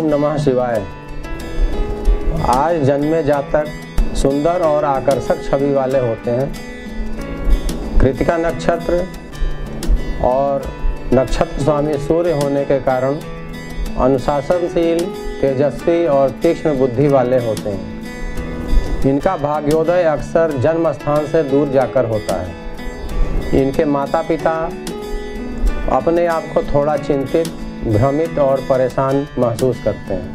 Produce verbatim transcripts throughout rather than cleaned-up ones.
नमः शिवाय। आज जन्मे जातक सुंदर और आकर्षक छवि वाले होते हैं। कृतिका नक्षत्र और नक्षत्र स्वामी सूर्य होने के कारण अनुशासनशील, तेजस्वी और तीक्ष्ण बुद्धि वाले होते हैं। इनका भाग्योदय अक्सर जन्म स्थान से दूर जाकर होता है। इनके माता पिता अपने आप को थोड़ा चिंतित, भ्रमित और परेशान महसूस करते हैं।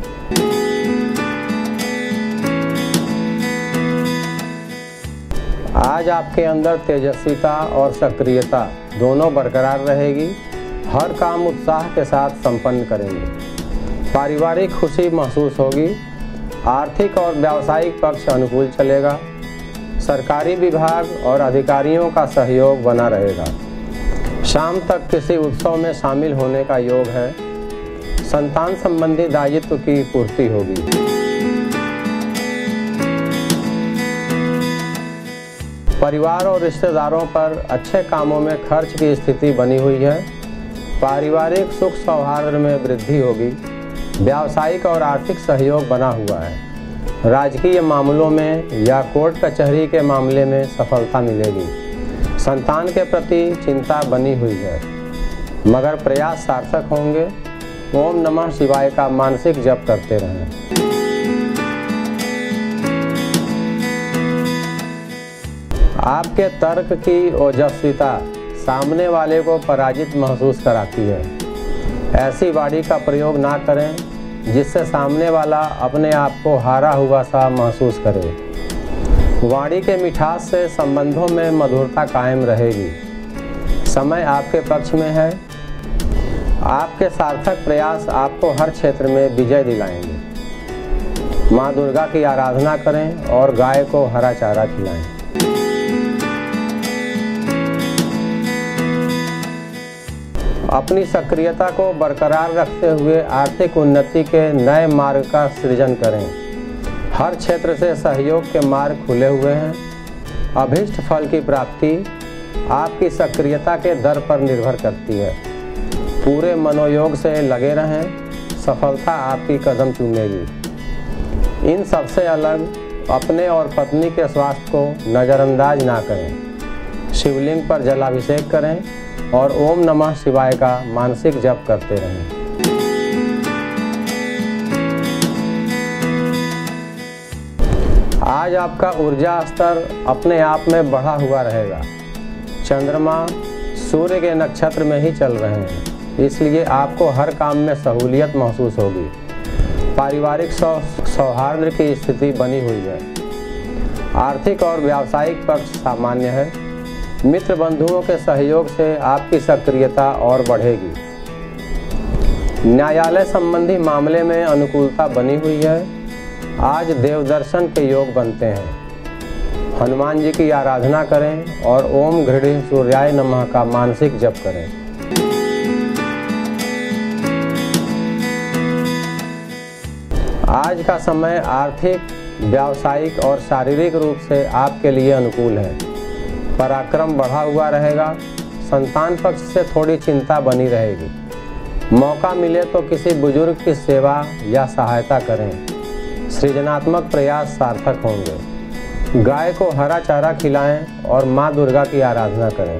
आज आपके अंदर तेजस्विता और सक्रियता दोनों बरकरार रहेगी। हर काम उत्साह के साथ संपन्न करेंगे। पारिवारिक खुशी महसूस होगी। आर्थिक और व्यावसायिक पक्ष अनुकूल चलेगा। सरकारी विभाग और अधिकारियों का सहयोग बना रहेगा। शाम तक किसी उत्सव में शामिल होने का योग है। संतान संबंधी दायित्व की पूर्ति होगी। परिवार और रिश्तेदारों पर अच्छे कामों में खर्च की स्थिति बनी हुई है। पारिवारिक सुख सौहार्द में वृद्धि होगी। व्यावसायिक और आर्थिक सहयोग बना हुआ है। राजकीय मामलों में या कोर्ट कचहरी के मामले में सफलता मिलेगी। संतान के प्रति चिंता बनी हुई है, मगर प्रयास सार्थक होंगे। ओम नमः शिवाय का मानसिक जप करते रहें। आपके तर्क की ओजस्विता सामने वाले को पराजित महसूस कराती है। ऐसी वाणी का प्रयोग ना करें जिससे सामने वाला अपने आप को हारा हुआ सा महसूस करे। वाणी के मिठास से संबंधों में मधुरता कायम रहेगी। समय आपके पक्ष में है। आपके सार्थक प्रयास आपको हर क्षेत्र में विजय दिलाएंगे। माँ दुर्गा की आराधना करें और गाय को हरा चारा खिलाएं। अपनी सक्रियता को बरकरार रखते हुए आर्थिक उन्नति के नए मार्ग का सृजन करें। हर क्षेत्र से सहयोग के मार्ग खुले हुए हैं। अभीष्ट फल की प्राप्ति आपकी सक्रियता के दर पर निर्भर करती है। पूरे मनोयोग से लगे रहें। सफलता आपकी कदम चूमेगी। इन सबसे अलग अपने और पत्नी के स्वास्थ्य को नज़रअंदाज ना करें। शिवलिंग पर जलाभिषेक करें और ओम नमः शिवाय का मानसिक जप करते रहें। आज आपका ऊर्जा स्तर अपने आप में बढ़ा हुआ रहेगा। चंद्रमा सूर्य के नक्षत्र में ही चल रहे हैं, इसलिए आपको हर काम में सहूलियत महसूस होगी। पारिवारिक सौहार्द की स्थिति बनी हुई है। आर्थिक और व्यावसायिक पक्ष सामान्य है। मित्र बंधुओं के सहयोग से आपकी सक्रियता और बढ़ेगी। न्यायालय संबंधी मामले में अनुकूलता बनी हुई है। आज देव दर्शन के योग बनते हैं। हनुमान जी की आराधना करें और ओम घृणी सूर्याय नमः का मानसिक जप करें। आज का समय आर्थिक, व्यावसायिक और शारीरिक रूप से आपके लिए अनुकूल है। पराक्रम बढ़ा हुआ रहेगा। संतान पक्ष से थोड़ी चिंता बनी रहेगी। मौका मिले तो किसी बुजुर्ग की सेवा या सहायता करें। सृजनात्मक प्रयास सार्थक होंगे। गाय को हरा चारा खिलाएं और माँ दुर्गा की आराधना करें।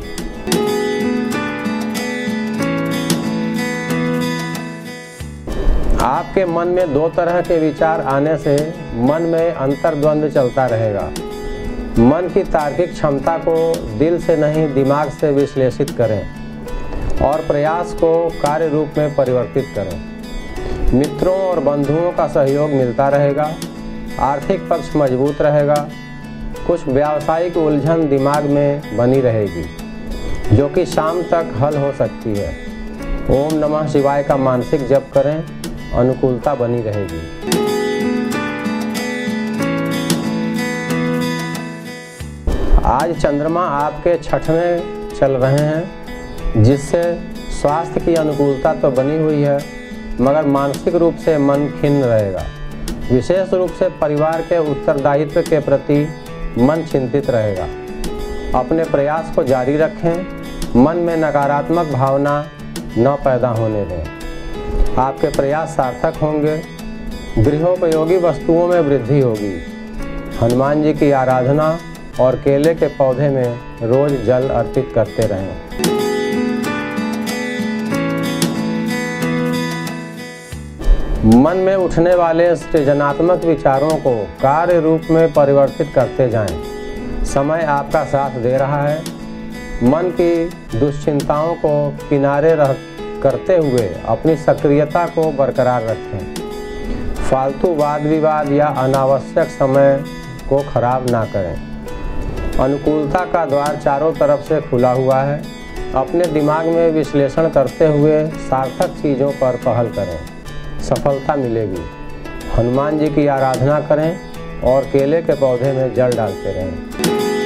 आपके मन में दो तरह के विचार आने से मन में अंतर्द्वंद चलता रहेगा। मन की तार्किक क्षमता को दिल से नहीं, दिमाग से विश्लेषित करें और प्रयास को कार्य रूप में परिवर्तित करें। मित्रों और बंधुओं का सहयोग मिलता रहेगा। आर्थिक पक्ष मजबूत रहेगा। कुछ व्यावसायिक उलझन दिमाग में बनी रहेगी, जो कि शाम तक हल हो सकती है। ओम नमः शिवाय का मानसिक जप करें। अनुकूलता बनी रहेगी। आज चंद्रमा आपके छठवें चल रहे हैं, जिससे स्वास्थ्य की अनुकूलता तो बनी हुई है, मगर मानसिक रूप से मन खिन्न रहेगा। विशेष रूप से परिवार के उत्तरदायित्व के प्रति मन चिंतित रहेगा। अपने प्रयास को जारी रखें। मन में नकारात्मक भावना न पैदा होने दें। आपके प्रयास सार्थक होंगे। गृहोपयोगी वस्तुओं में वृद्धि होगी। हनुमान जी की आराधना और केले के पौधे में रोज जल अर्पित करते रहें। मन में उठने वाले सृजनात्मक विचारों को कार्य रूप में परिवर्तित करते जाएं। समय आपका साथ दे रहा है। मन की दुश्चिंताओं को किनारे रह करते हुए अपनी सक्रियता को बरकरार रखें। फालतू वाद विवाद या अनावश्यक समय को खराब ना करें। अनुकूलता का द्वार चारों तरफ से खुला हुआ है। अपने दिमाग में विश्लेषण करते हुए सार्थक चीज़ों पर पहल करें, सफलता मिलेगी। हनुमान जी की आराधना करें और केले के पौधे में जल डालते रहें।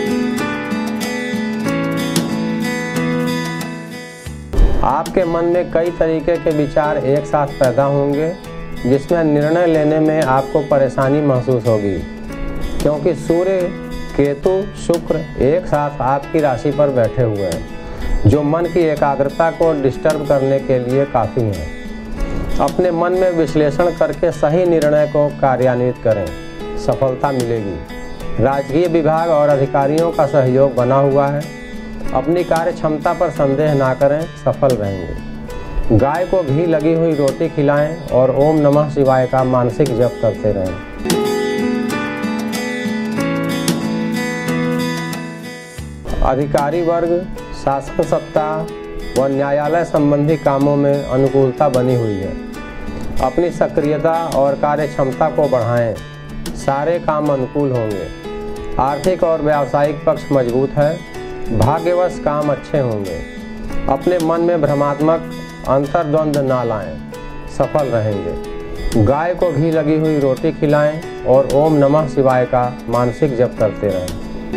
आपके मन में कई तरीके के विचार एक साथ पैदा होंगे, जिसमें निर्णय लेने में आपको परेशानी महसूस होगी, क्योंकि सूर्य, केतु, शुक्र एक साथ आपकी राशि पर बैठे हुए हैं, जो मन की एकाग्रता को डिस्टर्ब करने के लिए काफ़ी हैं। अपने मन में विश्लेषण करके सही निर्णय को कार्यान्वित करें, सफलता मिलेगी। राजकीय विभाग और अधिकारियों का सहयोग बना हुआ है। अपनी कार्य क्षमता पर संदेह ना करें, सफल रहेंगे। गाय को घी लगी हुई रोटी खिलाएं और ओम नमः शिवाय का मानसिक जप करते रहें। अधिकारी वर्ग, शासन सत्ता व न्यायालय संबंधी कामों में अनुकूलता बनी हुई है। अपनी सक्रियता और कार्य क्षमता को बढ़ाएं, सारे काम अनुकूल होंगे। आर्थिक और व्यावसायिक पक्ष मजबूत है। भाग्यवश काम अच्छे होंगे। अपने मन में भ्रमात्मक अंतर्द्वंद ना लाएं, सफल रहेंगे। गाय को घी लगी हुई रोटी खिलाएं और ओम नमः शिवाय का मानसिक जप करते रहें।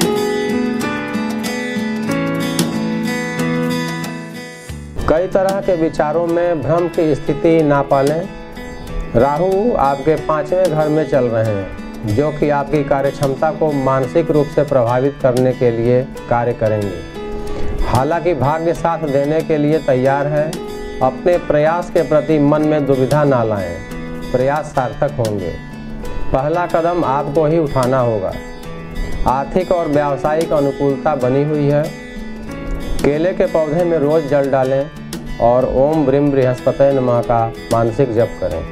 कई तरह के विचारों में भ्रम की स्थिति ना पालें। राहु आपके पांचवें घर में चल रहे हैं, जो कि आपकी कार्य क्षमता को मानसिक रूप से प्रभावित करने के लिए कार्य करेंगे। हालांकि भाग्य साथ देने के लिए तैयार है। अपने प्रयास के प्रति मन में दुविधा ना लाएं, प्रयास सार्थक होंगे। पहला कदम आपको ही उठाना होगा। आर्थिक और व्यावसायिक अनुकूलता बनी हुई है। केले के पौधे में रोज जल डालें और ओम ब्रीम बृहस्पतये नमः का मानसिक जप करें।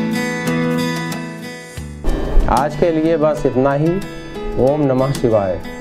आज के लिए बस इतना ही। ओम नमः शिवाय।